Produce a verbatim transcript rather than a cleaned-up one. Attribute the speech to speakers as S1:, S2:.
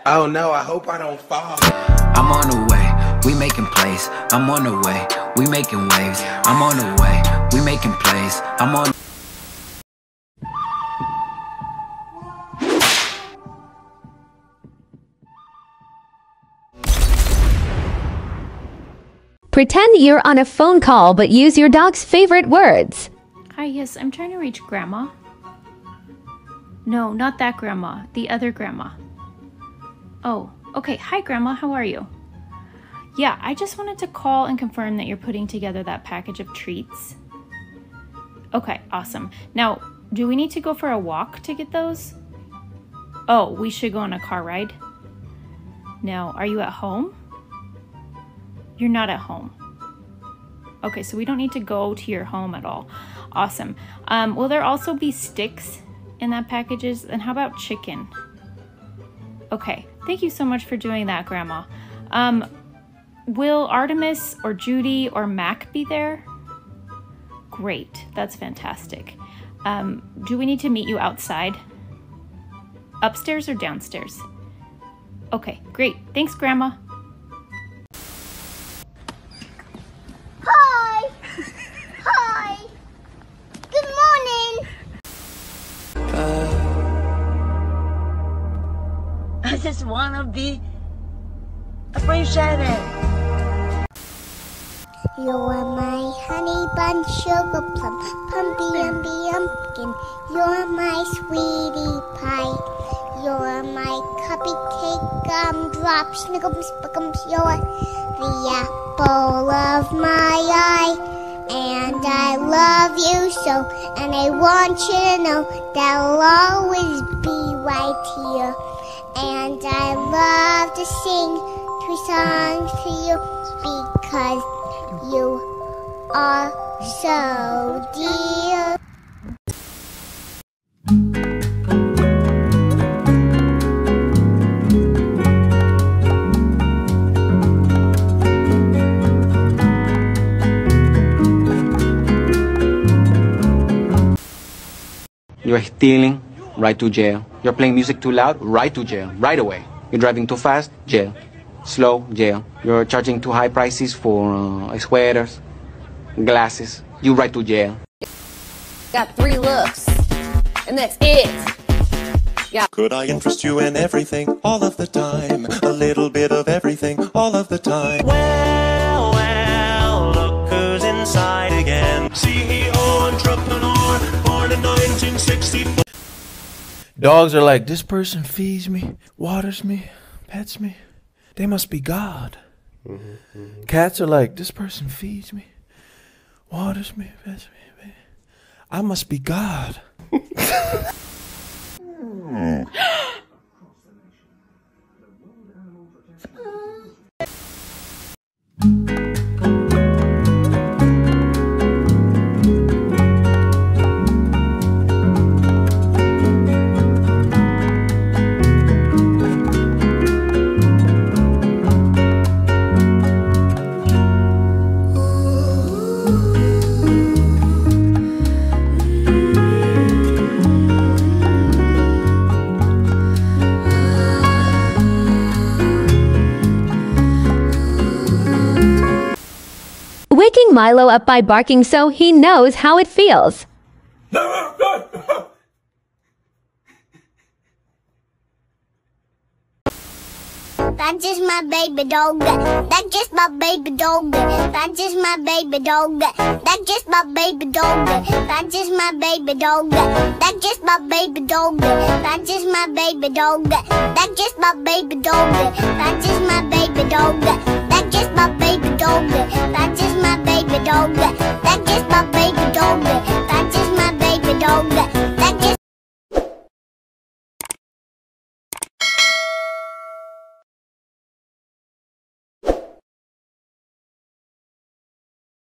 S1: Oh no, I hope I don't fall.
S2: I'm on the way, we making plays. I'm on the way, we making waves. I'm on the way, we making plays. I'm on.
S3: Pretend you're on a phone call, but use your dog's favorite words.
S4: Hi, yes, I'm trying to reach Grandma. No, not that Grandma, the other Grandma. Oh, okay. Hi, Grandma, how are you? Yeah, I just wanted to call and confirm that you're putting together that package of treats. Okay, awesome. Now, do we need to go for a walk to get those? Oh, we should go on a car ride. Now, are you at home? You're not at home. Okay, so we don't need to go to your home at all. Awesome. Um, will there also be sticks in that packages? And how about chicken? Okay, thank you so much for doing that, Grandma. Um, will Artemis or Judy or Mac be there? Great, that's fantastic. Um, do we need to meet you outside? Upstairs or downstairs? Okay, great. Thanks, Grandma.
S5: Hi! Hi! Good morning!
S6: I just wanna be appreciated.
S5: You're my honey bun, sugar plum, pumpy umby umpkin. You're my sweetie pie. You're my cupcake gumdrop, snickums, spickums. You're the apple of my eye. And I love you so, and I want you to know that I'll always be right here. And I love to sing three songs to you because you are so dear.
S7: You're stealing, right to jail. You're playing music too loud, right to jail, right away. You're driving too fast, jail. Slow, jail. You're charging too high prices for uh, sweaters, glasses. You right to jail.
S8: Got three looks, and that's it. Yeah.
S9: Could I interest you in everything, all of the time? A little bit of everything, all of the time. Well, well, look who's inside again. C E O entrepreneur, born in nineteen sixty-four.
S10: Dogs are like, this person feeds me, waters me, pets me. They must be God. Mm-hmm, mm-hmm. Cats are like, this person feeds me, waters me, pets me. I must be God.
S3: Waking Milo up by barking so he knows how it feels.
S5: That's just my baby dog. That's just my baby dog. That's just my baby dog. That's just my baby dog. That's just my baby dog. That's just my baby dog. That's just my baby dog. That's just my baby dog. That's just my baby dog.